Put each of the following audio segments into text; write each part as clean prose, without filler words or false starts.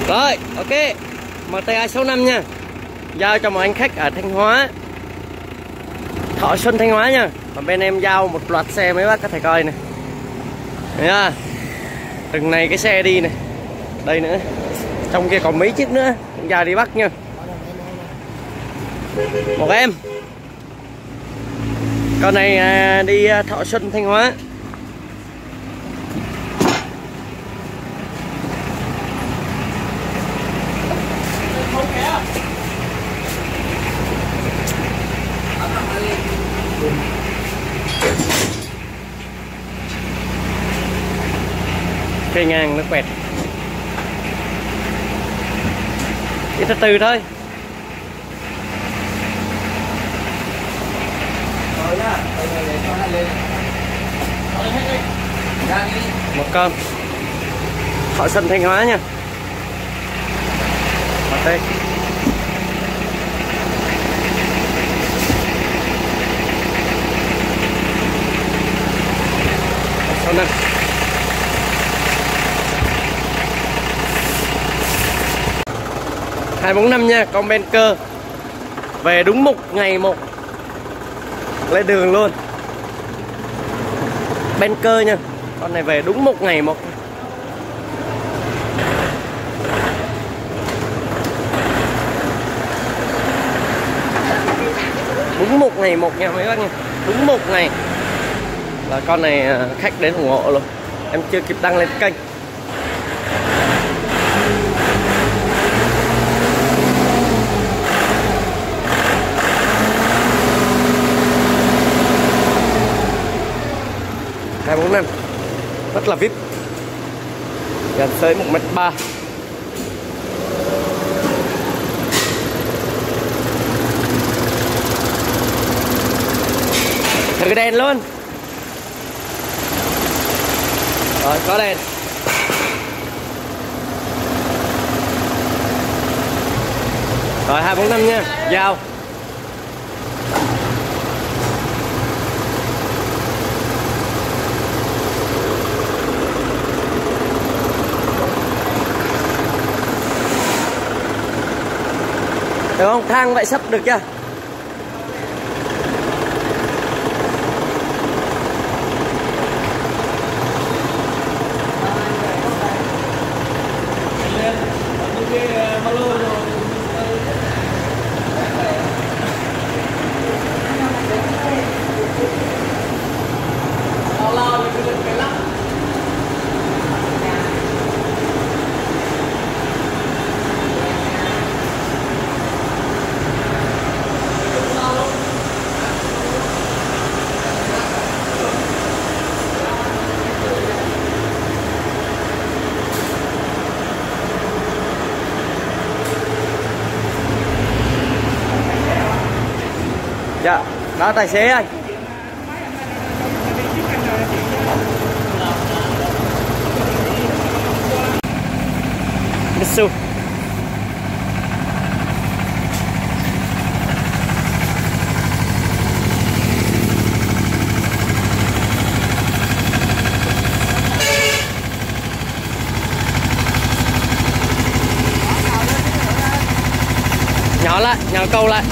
Rồi, ok. MTI 65 nha. Giao cho một anh khách ở Thanh Hóa, Thọ Xuân, Thanh Hóa nha. Còn bên em giao một loạt xe mấy bác có thể coi này. Đấy nha. Từng này cái xe đi này. Đây nữa. Trong kia còn mấy chiếc nữa. Giao đi Bắc nha. Một em. Con này đi Thọ Xuân, Thanh Hóa. Cây ngang nó quẹt. Đi từ từ thôi. Một con Thọ Xuân, Thanh Hóa nha. Ở đây. Sau này. Hai bốn năm nha, con ben cơ về đúng mục ngày một lên đường luôn. Ben cơ nha, con này về đúng mục ngày một. Đúng mục ngày một nha mấy bác nha, đúng mục ngày. Và con này khách đến ủng hộ luôn, em chưa kịp đăng lên kênh. Hai bốn năm rất là vip, gần tới 1m3. Thử đèn luôn. Rồi có đèn. Rồi 245 nha, giao. Được không? Thang vậy sắp được chưa? Dạ, đó tài xế anh. Mitsu. Nhỏ lại, nhỏ câu lại.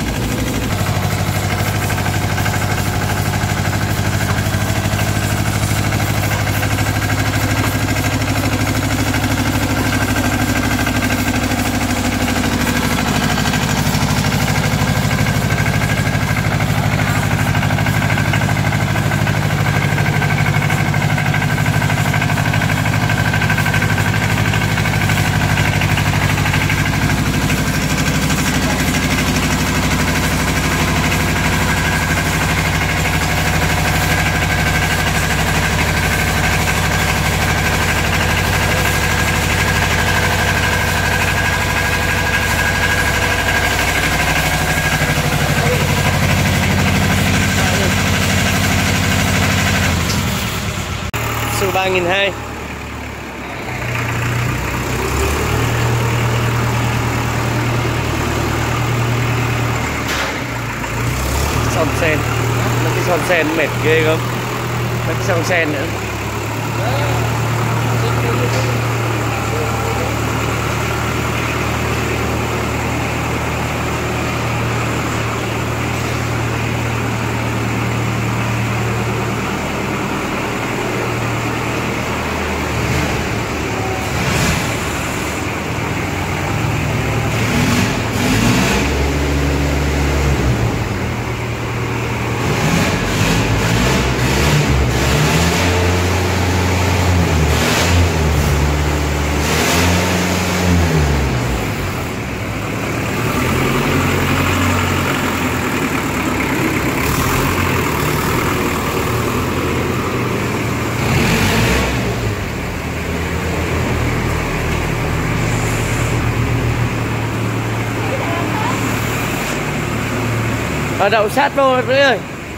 Su 3200. Son sen. Nó cái son sen mệt ghê không? Nó cái son sen nữa. Ở đậu sát vô Rưỡi ơi.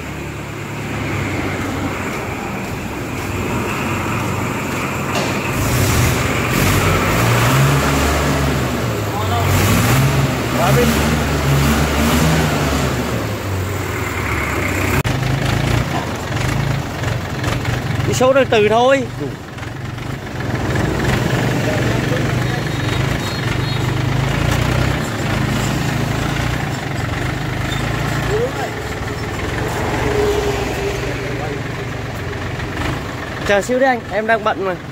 Đi số từ từ thôi. Chờ xíu đi anh, em đang bận mà.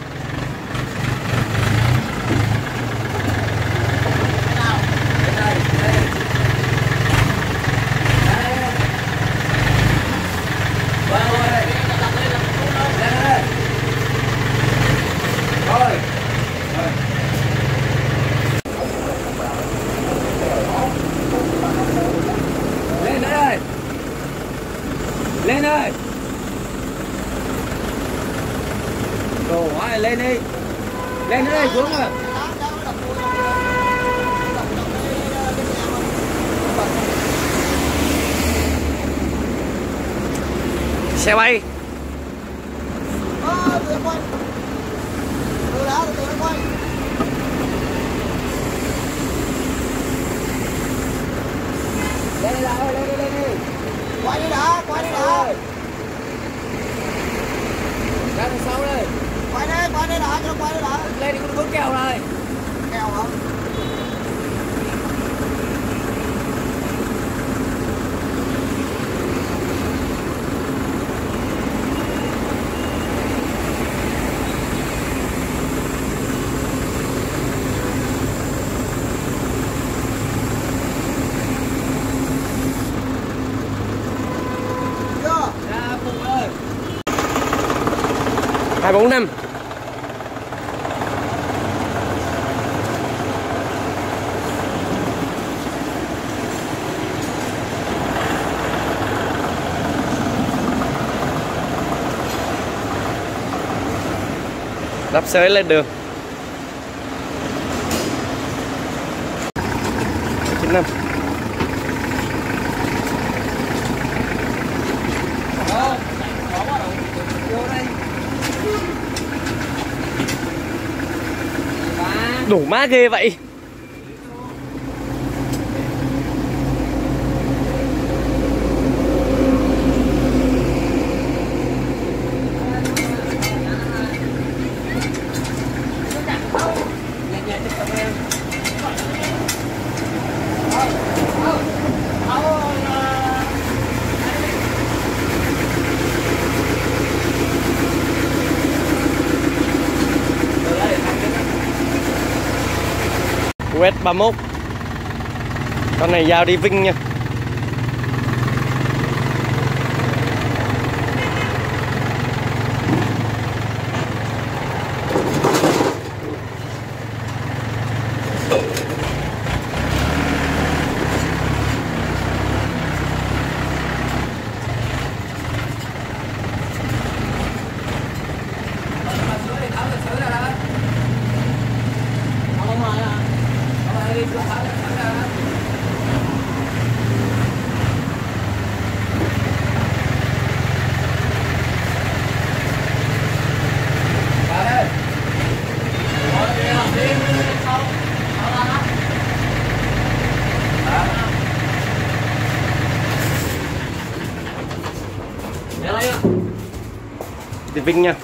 Lên ơi. Đồ ơi, lên đi. Lên đây xuống rồi. Xe bay. Lên đi ơi, lên đi. Quay đi đã. Ra đằng sau đây. Quay đi đã, cho nó quay đi đã. Lên đi có bước kèo này. Kèo hả? Ra phụ ơi. 245. Lắp sới lên đường. 95. Đủ má ghê vậy. US 31. Con này giao đi Vinh nha. Đi Vinh nha.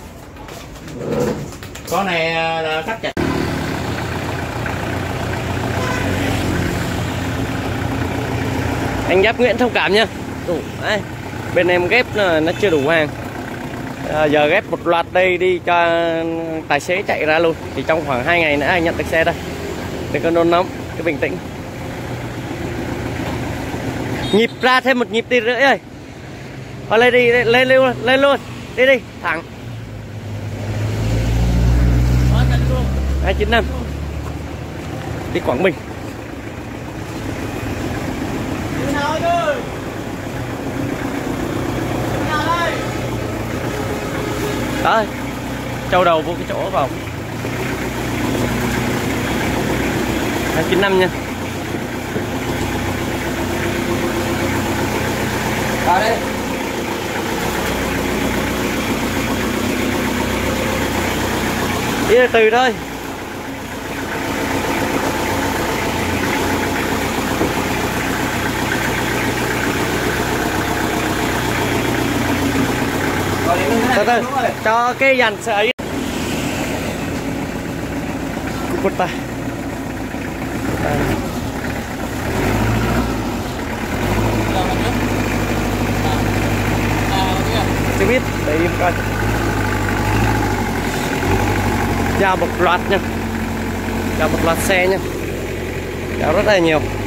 Con này là cắt chặt. Anh Giáp Nguyễn thông cảm nha. Đủ. Đấy. Bên em ghép nó chưa đủ hàng. Giờ ghép một loạt đây đi cho tài xế chạy ra luôn. Thì trong khoảng 2 ngày nữa anh nhận được xe đây. Đừng có nôn nóng, cứ bình tĩnh. Nhịp ra thêm một nhịp đi rưỡi ơi. Lên đi, lên luôn. Đi thẳng. 295. Đi Quảng Bình. Đó. Châu đầu vô cái chỗ vào. 295 nha. Vào đây. Đi từ từ thôi. Từ từ, cho cái dàn sợi cụt ta. Chưa biết, để im coi. Giao một loạt nha, giao một loạt xe nha, giao rất là nhiều.